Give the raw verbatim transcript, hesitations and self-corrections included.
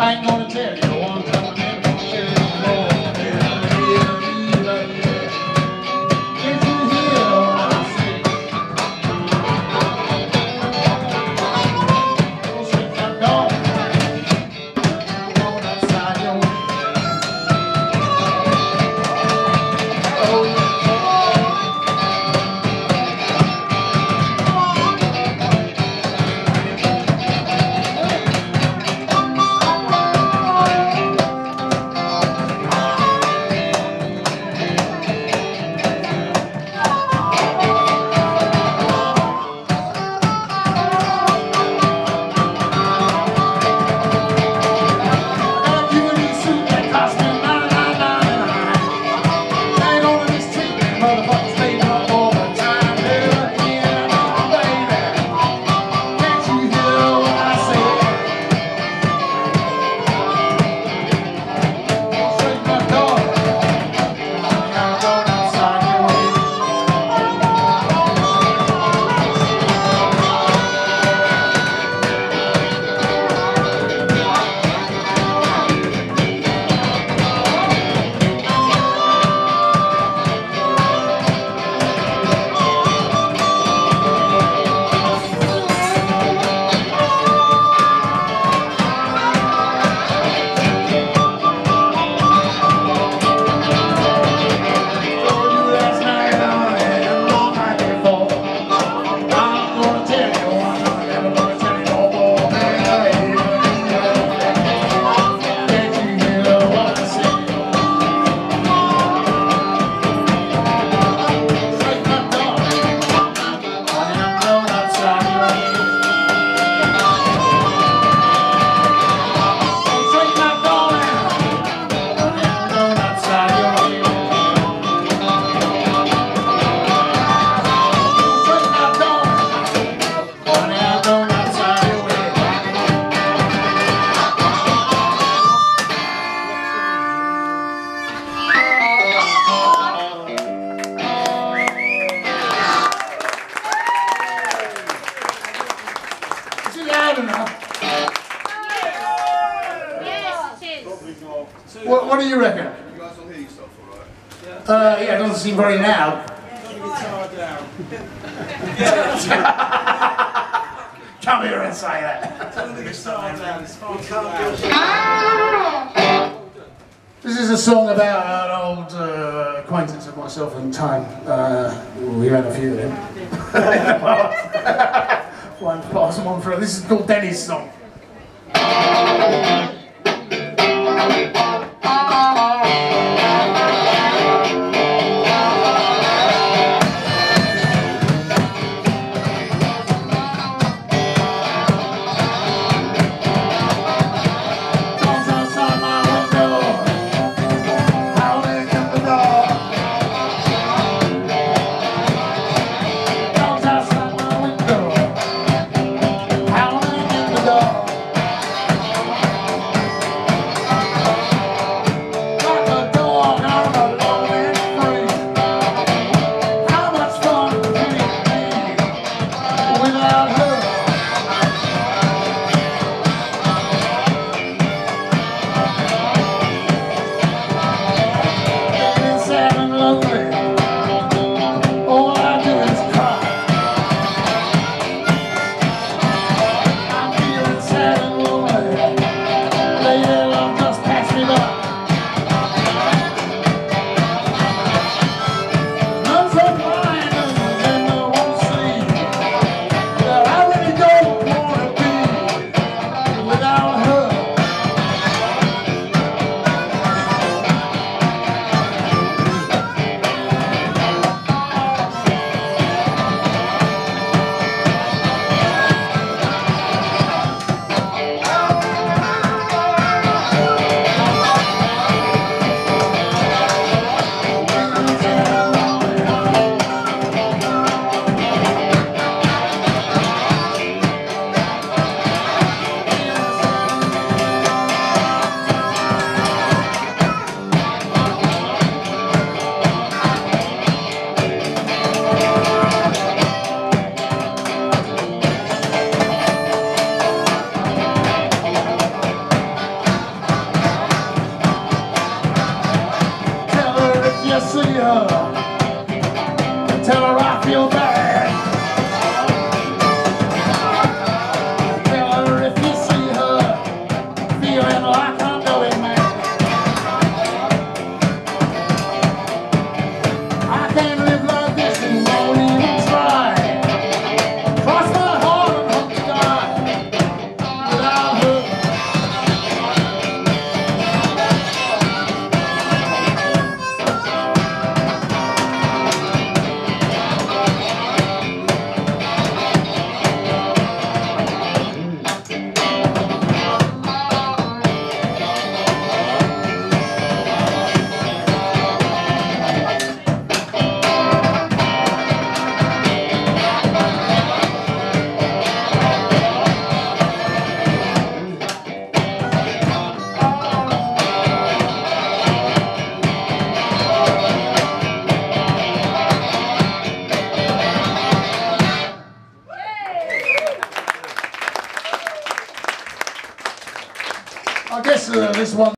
I ain't gonna tell you one time, I'm never gonna tell you more. Can't you hear what I say? Don't shake my dog, I'm going outside your way. Oh yeah. What, what do you reckon? You guys will hear yourself all right? Uh, yeah, it doesn't seem very loud. Come here and say that. This is a song about an old uh, acquaintance of myself and Tone. Uh, we had a few of them. One pass them on for. This is called Denny's song. you see her, tell her I feel bad. Tell her if you see her feeling like I'm going mad. I can't live like this and won't even try. Cross my heart and hope to die without her. I guess uh, this one